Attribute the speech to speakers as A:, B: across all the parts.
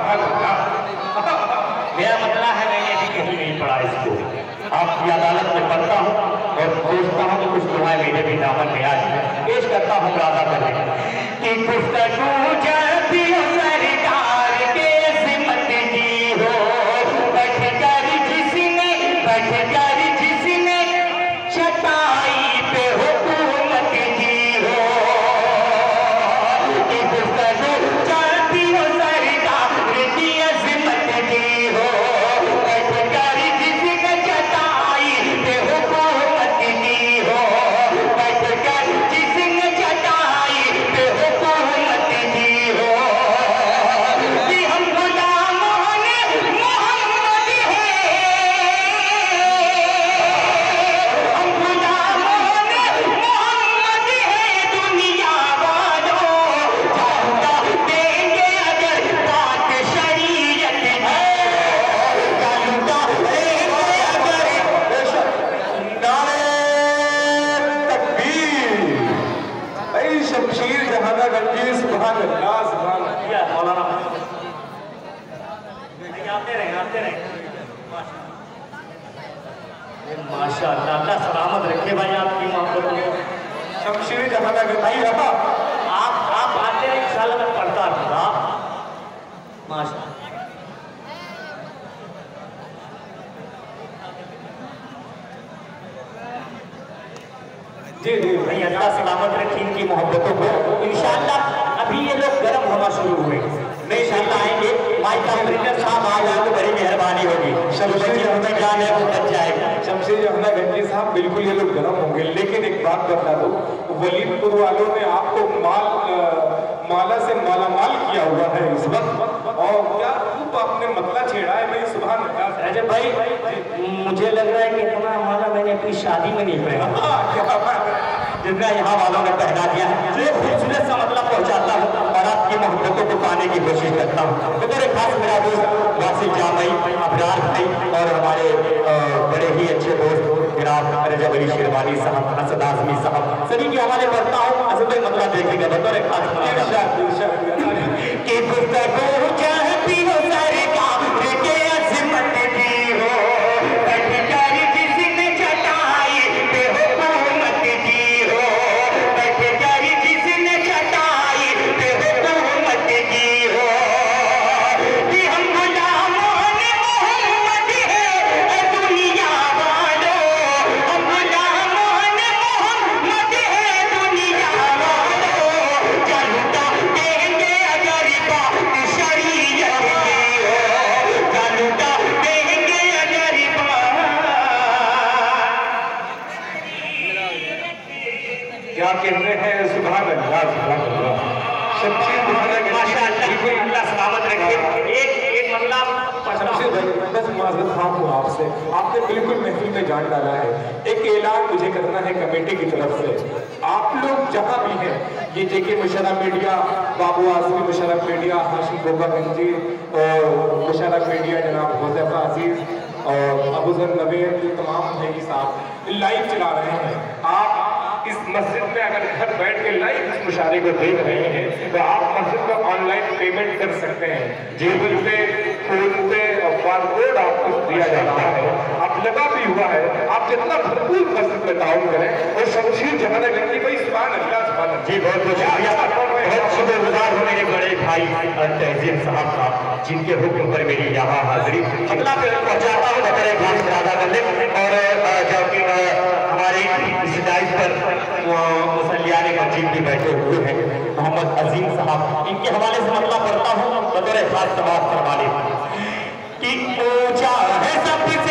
A: मेरा मतलब है मैंने अभी कहीं नहीं पढ़ा इसको, आपकी अदालत में पढ़ता हूँ और सोचता हूँ कि कुछ दुआएं मेरे भी दामन में आज पेश करता हूँ राजा करने कि गुफ्तगू जब भी सरकार के सिमत की हो, बैठ कर जिसने चटाई पे हुकूमत की हो, कि गुफ्तगू जब भी सरकार की सिमत की हो, बैठ कर जिसने चटाई पे हुकूमत की हो, बैठ कर जिसने चटाई पे हुकूमत की हो, कि हम गुलाम मोहम्मद हैं, हम गुलाम मोहम्मद हैं, दुनिया वालों जाऊंगा देंगे अगर बात शरीयत है, जाऊंगा देंगे अगर
B: शमशीर जहाना गंजी सुभान अल्लाह सुभान
A: या मौलाना आते रहे माशाअल्लाह, अल्लाह सलामत रखे भाई आपकी मोहब्बत को।
B: शमशीर जहाना गंजी रहा
A: आप आते रहे, इंशाल्लाह मैं पढ़ता रहूंगा माशाअल्लाह।
B: जी जी
A: भाई अल्लाह सलामत रखे इनकी मोहब्बतों को। इंशाअल्लाह अभी ये लोग गर्म होना शुरू हुए, मैं इंशाअल्लाह आएंगे, माइक ऑपरेटर साहब आ जाए तो बड़ी मेहरबानी होगी, शमशीर जहाना जान है वो बच जाएगा।
B: शमशीर जहाना गंजी साहब बिल्कुल ये लोग गर्म होंगे, लेकिन एक बात बता दो, वलीदपुर वालों ने आपको माला से मालामाल किया हुआ है इस वक्त, और क्या खूब आपने मतला छेड़ा है भाई सुभान अल्लाह।
A: अजय भाई मुझे लग रहा है कि इतना माला मैंने अपनी शादी में नहीं पहना जितना यहाँ वालों ने पहना दिया है। ये खूबसूरत सा मतलब पहुँचाता हूँ और आपकी मोहब्बतों को पाने की कोशिश करता हूँ। तो मेरे खास मेरा दोस्त वासिफ जामई, अबरार भाई और हमारे बड़े ही अच्छे दोस्त जनाब रजब अली शेरवानी साहब, असद आजमी साहब, सभी के हवाले करता हूँ। असद भाई मतलब देखेंगे बतौर खास कि गुफ्तगू चाहती हो सरकार के अज़मत की हो, बैठ कर जिसने चटाई पे हुकूमत की हो, बैठ कर जिसने चटाई पे हुकूमत की हो, कि हम गुलाम मोहम्मद हैं दुनिया वालों, हम गुलाम मोहम्मद हैं दुनिया वालों, जनता देंगे अगर बात शरीयत की हो, जनता देंगे अगर बात।
B: क्या कहते हैं सुभान अल्लाह सुभान अल्लाह। शमशीर जहाना गंजी
A: माशाअल्लाह, अल्लाह सलामत रखे। एक मतलब
B: शमशीर भाई बस माजरत खां हूँ आपसे, आपने बिल्कुल महफिल में जान डाला है। एक ऐलान मुझे करना है कमेटी की तरफ से, आप लोग जहाँ भी हैं, ये JK Musharraf media, Babu Azmi Musharraf media, Hashim गोबा गंजी और मुशर्रफ मीडिया जनाब हुज़ैफा अजीज और अबूजर नवेद, ये तमाम भाई साहब लाइव चला रहे हैं। आप इस मस्जिद में अगर घर बैठ के लाइव इस मुशारे को देख रहे हैं तो आप मस्जिद में ऑनलाइन पेमेंट कर सकते हैं। जेबल पे, फोन पे और बारकोड आपको दिया जाता है, आप लगा भी हुआ है। आप जितना भरपूर मस्जिद में ताउन करें और शमशीर जहाना गंजी भाई सुभान अल्लाह सुभान अल्लाह।
A: जी बहुत बहुत शुक्रगुजार हूँ मेरे बड़े भाई तहजीब साहब का, जिनके हुक्म पर मेरी यहाँ हाजिरी अगला पहुँचाता हूँ बड़े भाई राजा करने। और जबकि हमारे इस डाइस पर मुसल्लियाने मस्जिद भी बैठे हुए हैं मोहम्मद अजीम साहब, इनके हवाले से मतलब पढ़ता हूँ बतौर खास तवाफ करवाने कि ऊंचा है सबसे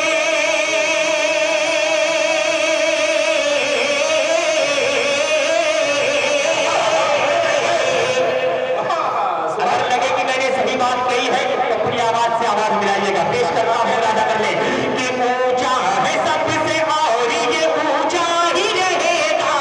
A: बात कही है तो पूरी आवाज से आवाज मिलाइएगा। पेश कर रहा हूँ राजा करने कि ऊंचा है सबसे और ये ऊंचा ही रहेगा,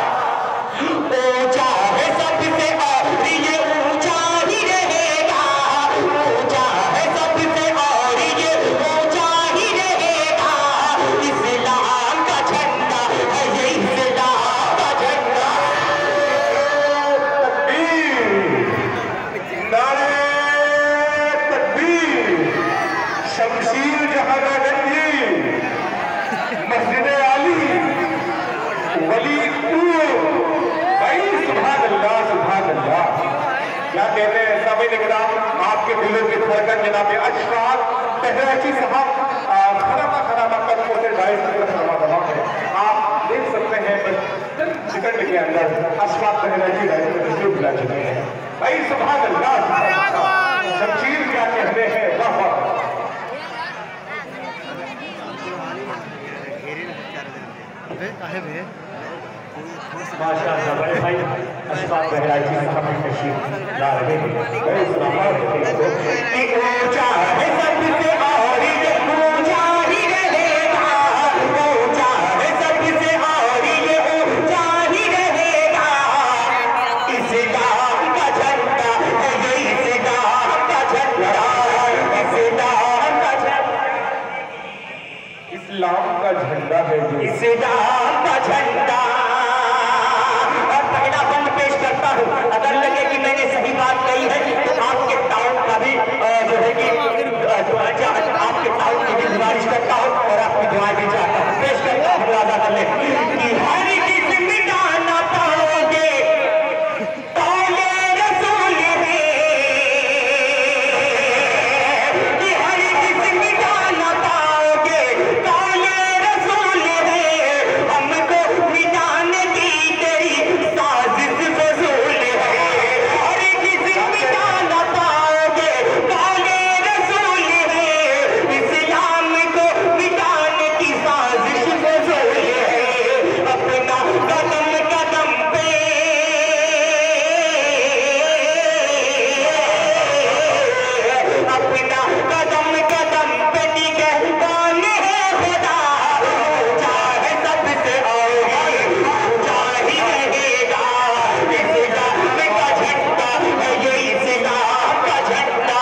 A: ऊंचा है सबसे और ये ऊंचा ही रहेगा,
B: शमशीर जहांगीर मस्जिद आली वली भाई सुभान अल्लाह सुभान अल्लाह। क्या कहते हैं सभी निगरान आपके दिलों की धड़कन जनाब अशफाक बहराइची साहब खरामा खरामा कद से डाइस दबा है। आप देख सकते हैं सेकंड के अंदर अशफाक बहराइची डाइस में तशरीफ ला चुके हैं। भाई सुभान अल्लाह शमशीर क्या कहते हैं वाह वाह।
A: माशाअल्लाह बड़े भाई अशफाक बहराइची साहब की तशरीफ ला रहे हैं। बड़े सलामत कि ऊंचा है सबसे और ये ऊंचा ही रहेगा, ऊंचा है सबसे और ये ऊंचा ही रहेगा। इस्लाम का झंडा है ये, इस्लाम का झंडा, इस्लाम का झंडा,
B: इस्लाम का झंडा है जो
A: इस्लाम का झंडा। अगर लगे कि मैंने सही बात कही है तो आपके टाउन का भी जो है कि आपके टाउन की भी गुजारिश करता हूँ और आपकी दुआएं भी चाहता हूँ। पेश करता हूँ वादा कर ले कि हर किसी मिटाना पाओगे कौले रसूल है, कि हर किसी मिटाना पाओगे कौले रसूल है। हमको मिटाने की तेरी साजिश फजूल है, हर किसी मिटाना पाओगे कौले रसूल है। इस्लाम को मिटाने की साजिश फजूल है। अपना कदम कदम पे, अपना कदम कदम पे निगहबान है खुदा। ऊंचा है सबसे और ऊंचा ही रहेगा। इस्लाम का झंडा है ये, इस्लाम का झंडा।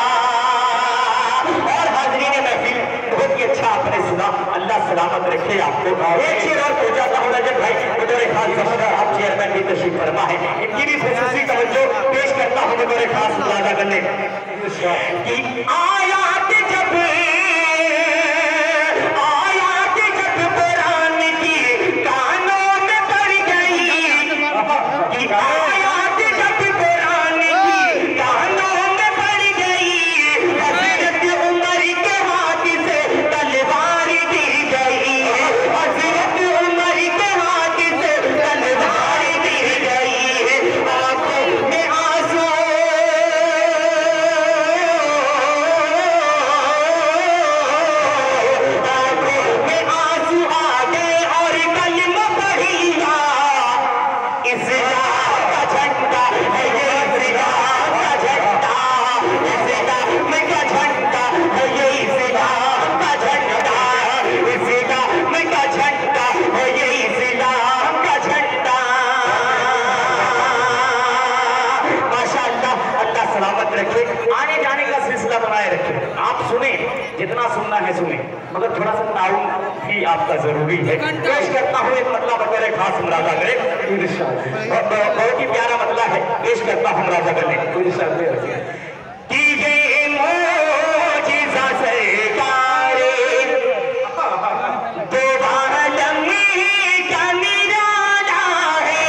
A: और हाज़रीन महफिल बहुत ही अच्छा आपने सुना, अल्लाह सलामत रखे आपको। एक शेर और पूछा था रजब भाई बतौर खास समझदार आप चेयरमैन की तशरीफ फरमा है, इनकी भी खुसूसी तवज्जो पेश करता हूँ बतौर खास मुलाजा करने कि आयात जब कुरान की कानों में पड़ गई, कि आयात जब कुरान की कानों में पड़ गई, हज़रत उमर के हाथ से तलवार दी गई, हज़रत उमर के हाथ से तलवार दी गई। आंखों में आंसू, आंखों में आंसू आ गए और कलमा पढ़िया। इस्लाम का झंडा है ये, इस्लाम का झंडा, इस्लाम का झंडा है ये, इस्लाम का झंडा, इस्लाम का झंडा है ये, इस्लाम का झंडा। माशाअल्लाह, अल्लाह सलामत रखे, आने जाने का सिलसिला बनाए रखे। आप सुने जितना सुनना है सुने, मगर थोड़ा सा ताउन भी आपका जरूरी है। पेश करता हूँ एक मतलब वगैरह खास मुरादा करें, बहुत ही प्यारा मतलब है, पेश करता हूँ मुरादा करने कि ये मोजिज़ा सरकारे दो आलम का निराला है।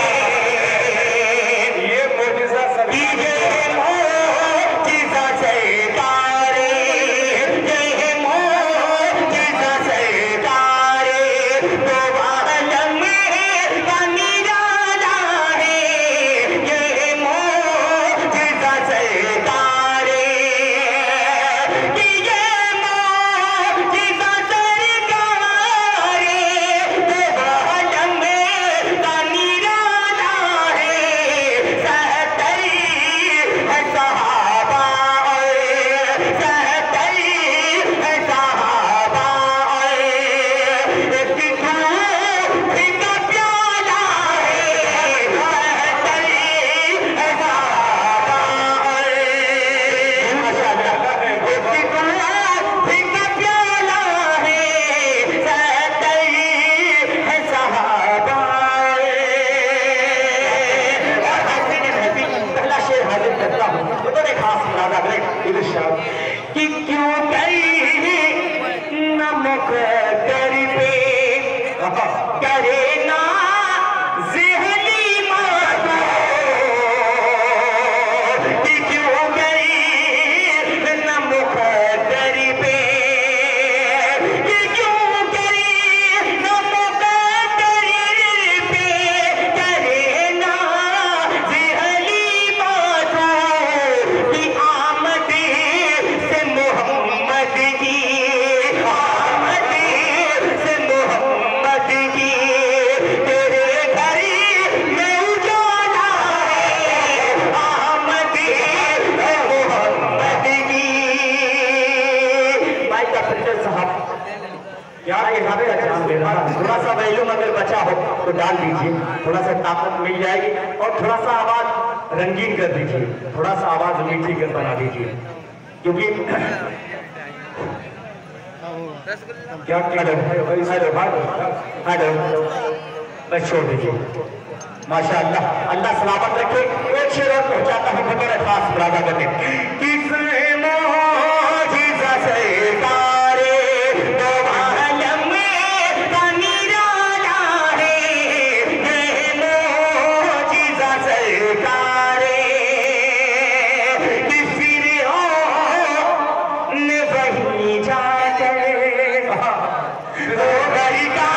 B: ये मोजिज़ा
A: कि ये मोजिज़ा सरकारे, ये मोजिज़ा सरकारे दो आलम का निराला है। ये मोजिज़ा सरकारे, कि ये मोजिज़ा सरकारे दो आलम का निराला है। सहतरी है सहाबा और सहतरी है सहाबा और एक दूध का प्याला है। सहतरी है सहाबा और माशाअल्लाह एक दूध का प्याला है। सहतरी है सहाबा और हाज़रीन महफिल पहला शेर हाजिर करता हूँ बतौर खास मुरादा करें
B: इरशाद
A: कि क्यों कई के हाथ का जान दे रहा है। थोड़ा सा वैल्यूम अगर बचा हो तो डाल दीजिए, थोड़ा सा ताकत मिल जाएगी। और थोड़ा सा आवाज रंगीन कर दीजिए, थोड़ा सा आवाज मीठी कर बना दीजिए, क्योंकि
B: क्या हेलो
A: बस छोड़ दीजिए। माशाअल्लाह, अल्लाह सलामत रखे। एक शेर और पहुंचाता हूं फकर खास बराबर करने। किसने मोजिज़ा सरकारे दो आलम का निराला है, मोजिज़ा सरकारे कि फिरऔन वही जाकर वो घर का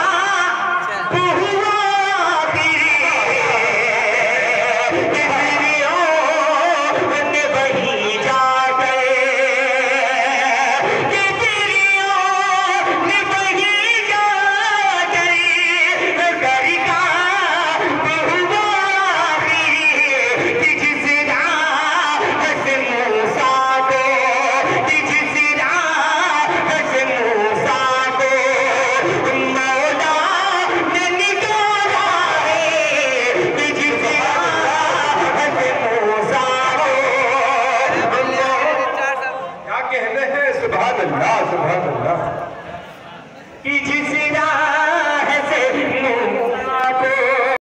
B: सुभान अल्लाह
A: कि जिस राह